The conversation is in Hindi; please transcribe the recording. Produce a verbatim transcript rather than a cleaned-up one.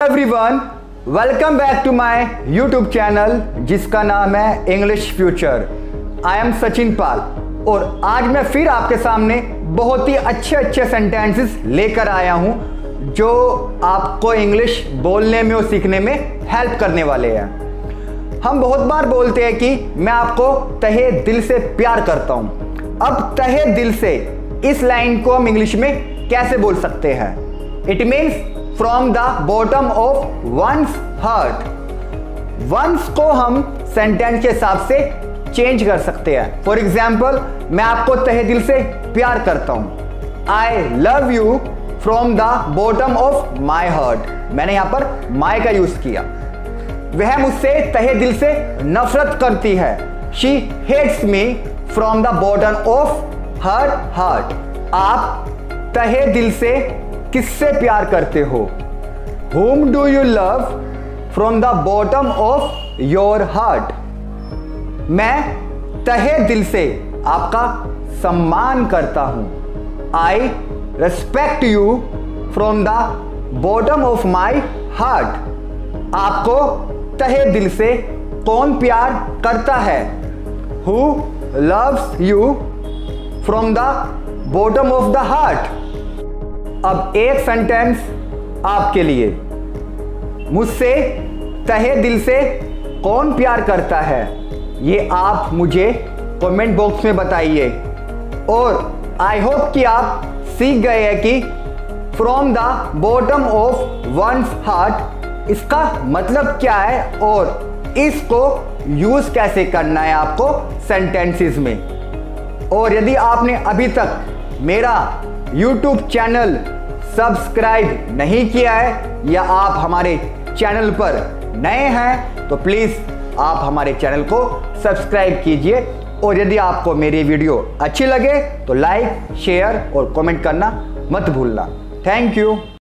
Everyone, welcome back to my YouTube channel जिसका नाम है English future. I am Sachin Pal और आज मैं फिर आपके सामने बहुत ही अच्छे अच्छे सेंटेंसेस लेकर आया हूं जो आपको इंग्लिश बोलने में और सीखने में हेल्प करने वाले हैं। हम बहुत बार बोलते हैं कि मैं आपको तहे दिल से प्यार करता हूं। अब तहे दिल से इस लाइन को हम इंग्लिश में कैसे बोल सकते हैं? It means from the bottom of one's heart. One's को हम सेंटेंस के हिसाब से चेंज कर सकते हैं। फॉर एग्जाम्पल, मैं आपको तहे दिल से प्यार करता हूं। I love you from the bottom of my heart. मैंने यहां पर माई का यूज किया। वह मुझसे तहे दिल से नफरत करती है। She hates me from the bottom of her heart. आप तहे दिल से किससे प्यार करते हो? Whom do you love from the bottom of your heart? मैं तहे दिल से आपका सम्मान करता हूं। I respect you from the bottom of my heart. आपको तहे दिल से कौन प्यार करता है? Who loves you from the bottom of the heart? अब एक सेंटेंस आपके लिए। मुझसे तहे दिल से कौन प्यार करता है? ये आप मुझे कमेंट बॉक्स में बताइए। और आई होप कि आप सीख गए हैं कि from the bottom of one's heart इसका मतलब क्या है और इसको यूज कैसे करना है आपको सेंटेंसेस में। और यदि आपने अभी तक मेरा यूट्यूब चैनल सब्सक्राइब नहीं किया है या आप हमारे चैनल पर नए हैं तो प्लीज़ आप हमारे चैनल को सब्सक्राइब कीजिए। और यदि आपको मेरी वीडियो अच्छी लगे तो लाइक, शेयर और कमेंट करना मत भूलना। Thank you.